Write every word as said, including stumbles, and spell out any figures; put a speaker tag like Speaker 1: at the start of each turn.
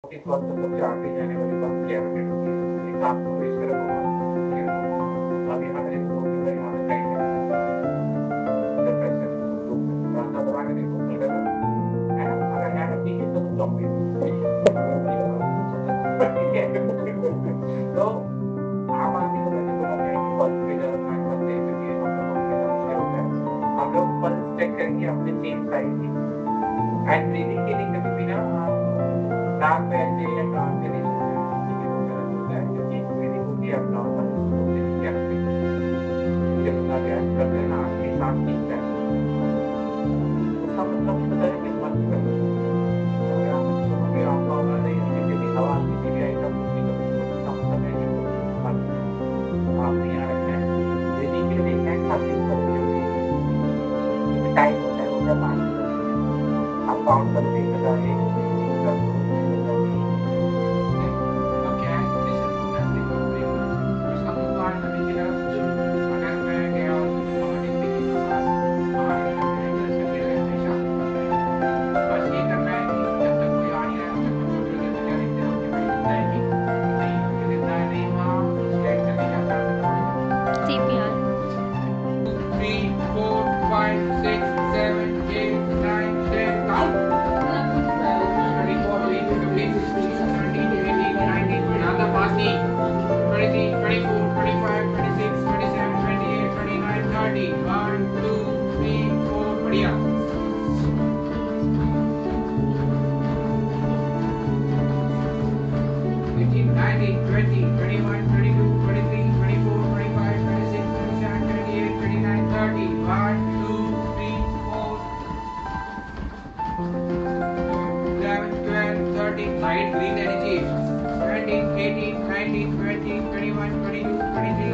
Speaker 1: के कॉल तो सबसे आगे जाने वाली बात कैबिनेट होती है। एक आपको इस तरह होगा कि अब यहाँ पे देखो कि भाई यहाँ पे टाइम है जब पैसे तो रास्ता दबा के देखो अगर है ना अगर है ठीक है तो ब्लॉक है तो आम आदमी को वैसे तो पता है कि पल्स पे जब हमारे पास देख सकते हैं हम लोगों के साथ मुश्किल होता है हम लोग पल्स चेक करेंगे अपने सेम साइड की एंड ब्रीदिंग के लिए कभी भी ना नाक पे ऐसे या कान पे नहीं सोचते हैं ठीक है वो गलत होता है क्योंकि ब्रीदिंग होती है अब नॉर्मल उसको बोलते हैं क्या जब अपना अभ्यास करते हैं ना आखिरी सांस खींचता है उसका मतलब पता है कि बंद कर दो अगर आप सुनोगे आपका होगा नहीं जैसे भी हवा किसी भी आई तब उसकी कभी उसका मतलब है कि वो बंद आपने यहाँ रखना है ब्रीदिंग के लिए देखना है खाली ऊपर भी टाइम होता है वो क्या पाँच मिनट आप काउंट करो एक हजार एक प्लस दो
Speaker 2: C P R.
Speaker 1: three, four, five, six, seven, eight, nine, ten, count. twenty-four, twenty-five, fifteen, seventeen, eighteen, nineteen, another passing. twenty-three, twenty-four, twenty-five, twenty-six, twenty-seven, twenty-eight, twenty-nine, thirty. one, two, three, four, बढ़िया. eighteen, nineteen, twenty, twenty-one, twenty-two, twenty-three, twenty-four, twenty-five, twenty-six, twenty-seven, twenty-eight, twenty-nine, thirty. one, two, three, four, eleven, twelve, thirteen. Light green energy. seventeen, eighteen, nineteen, twenty, twenty-one, twenty-two, twenty-three,